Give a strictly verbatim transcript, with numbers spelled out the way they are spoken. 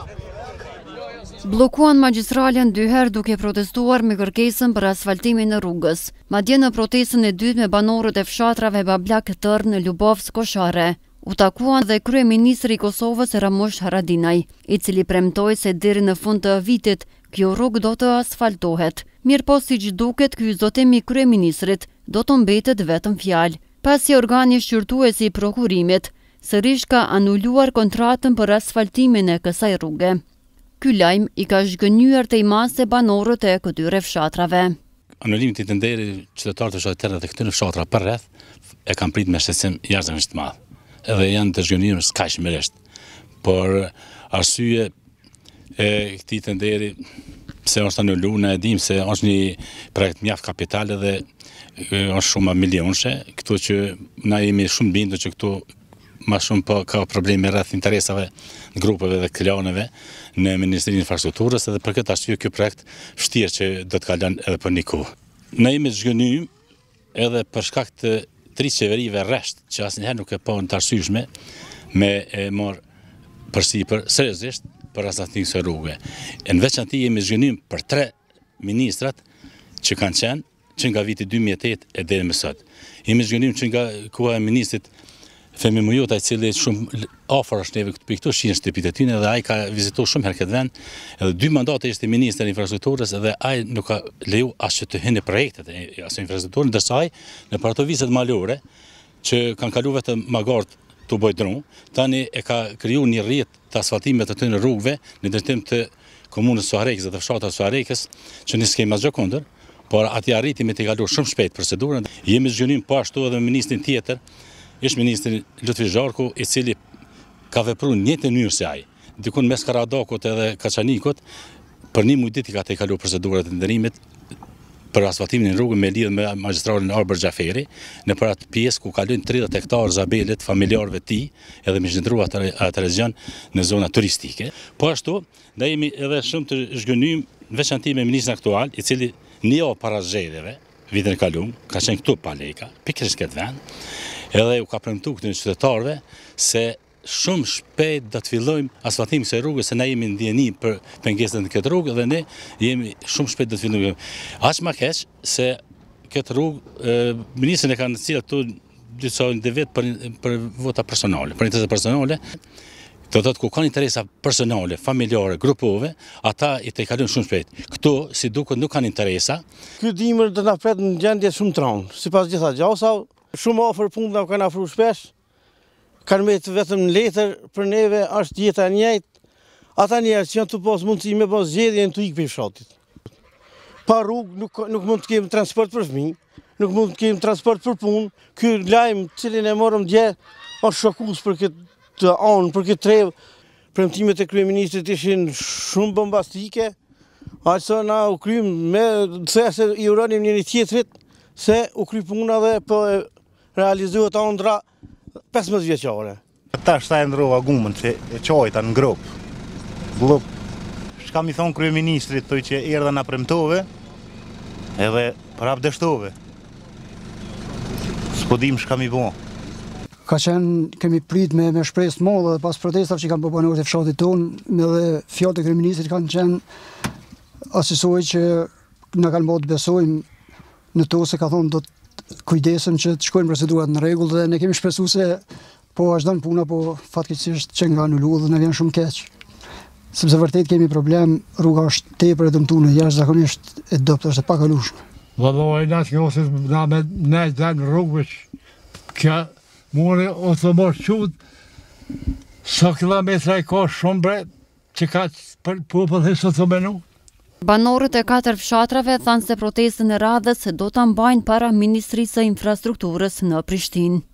Blokuan magjistralen dy herë duke protestuar me kërkesën për asfaltimin e rrugës. Madje në protestën e dytë me banorët e fshatrave Bablak Tërr në Lubovsk Koshare. U takuan dhe kryeministri i Kosovës Ramush Haradinaj, i cili premtoi se deri në fund të vitit kjo rrugë do të asfaltohet. Mirëpo siç duket, ky zotim i kryeministrit do të mbetet vetëm fjalë, pasi organi shqyrtues i prokurimit sërish ka anuluar kontratën për asfaltimin e kësaj rruge. Ky lajm i ka zhgënjur të imase banorët e këtyre fshatrave. Anulimi i tenderit qytetarët e fshatrat të këtyre fshatra për rreth e kanë prit me shqetësim jashtëzakonisht të madh. Edhe janë të zhgënjur skajshmërisht. Por arsye e këtij tenderi pse është anuluar, ne e dim se është një projekt mjaft kapital dhe është shumë milionëshe, këtu që na jemi shumë bindur që këtu ma shumë po ka probleme rreth interesave në grupeve dhe klaneve në Ministrinë e Infrastrukturës, edhe për këtë arsye ky projekt vështirë që do të kalon edhe për një kohë. Ne jemi zhgënjur edhe për shkak të tri qeverive rresht që asnjëherë nuk e pa në të arsyeshme me e marr përsipër seriozisht për asfaltimin e rrugëve. Në veçantë jemi zhgënjur për tre ministrat që kanë qenë që nga viti dy mijë e tetë e deri më sot. Jemi zhgënjur që nga koha e ministrit Femi Mujota, i cili shumë afër është neve këtu pikëtu shihen shtëpitë e tij dhe ai ka vizituar shumë herë këtë vend. Edhe dy mandate ishte ministri i infrastrukturës dhe ai nuk ka leju as që të hynë projektet e asë infrastrukturën, ndërsa ai në për ato vizet malore që kanë kaluar vetëm magart të bëj dron, tani e ka krijuar një rrjet të asfaltimit të këtyre rrugëve në drejtim të komunës Suarekës dhe të fshatit Suarekës, që ne s'kemi asgjë kundër, por aty arritimi të kaluar shumë shpejt procedurën. Jemi zgjunim po ashtu edhe ministrin tjetër, ish ministri Lutfi Zharku, i cili ka vepruar në njëjtën mënyrë se ai. Dikun mes Karadakut edhe Kaçanikut, për një muaj ditë ka të kaluar procedurat e nderimit për asfaltimin e rrugës me lidhje me magjistralin Arber Xhaferi, në për atë pjesë ku kalojnë tridhjetë hektarë zabelet familjarëve të tij, edhe me zhndruar atë, atë region në zona turistike. Po ashtu, ne jemi edhe shumë të zhgënjur veçantë me ministrin aktual, i cili një javë para zgjedhjeve, vitin e kaluar, ka qenë këtu pa leka, pikërisht këtë vend, edhe u ka premtuar këtyre qytetarëve se shumë shpejt do të fillojmë asfaltimin e rrugës, se ne jemi në ndjeni për pengesën e këtë rrugë dhe ne jemi shumë shpejt do të fillojmë. Aq më keq se këtë rrugë ministri e ka nxjerrë këtu disa individ për për vota personale, për interesa personale. Do të thotë ku kanë interesa personale, familjare, grupove, ata i të kalojnë shumë shpejt. Këtu, si duket, nuk kanë interesa. Ky dimër do na pret në gjendje shumë tronë, sipas gjitha gjasa, shumë afër punë na kanë afruar shpesh. Kanë me vetëm në letër për neve është jeta e njëjtë. Ata njerëz që janë të pas mundësi me pas zgjedhjen të ikë për fshatit. Pa rrugë nuk nuk mund të kemi transport për fëmijë, nuk mund të kemi transport për punë. Ky lajm cilin e morëm dje është shokues për këtë të anë, për këtë trevë. Premtimet e kryeministrit ishin shumë bombastike. Aqsa na u krym me se i uronim njëri tjetrit se u kry puna dhe po realizohet ëndra pesëmbëdhjetë vjeçare. Ta shtaj ndrova gumën që e qojta në grup. Blup. Shka mi thonë kryeministrit të që erdha na premtove, edhe prap dështove. S'podim shka mi bo. Ka qenë, kemi prit me, me shpresë të madhe dhe pas protestave që kanë banorët e fshatit tonë, me dhe fjalët e kryeministrit kanë qenë asisoj që na kanë bërë të besojmë në to se ka thonë do të kujdesem që të shkojnë procedurat në rregull dhe ne kemi shpresuar se po vazhdon puna, po fatkeqësisht që nga anuluar dhe na vjen shumë keq. Sepse vërtet kemi problem, rruga është tepër e dëmtuar, jashtëzakonisht e dobët është e pakalueshme. Vallai na shoqës na me ne zan rrugësh që More ose mos çut sa kilometra ka shumë bre që ka për popull e sot menu. Banorët e katër fshatrave thanë se protestën e radhës do ta mbajnë para Ministrisë së Infrastrukturës në Prishtinë.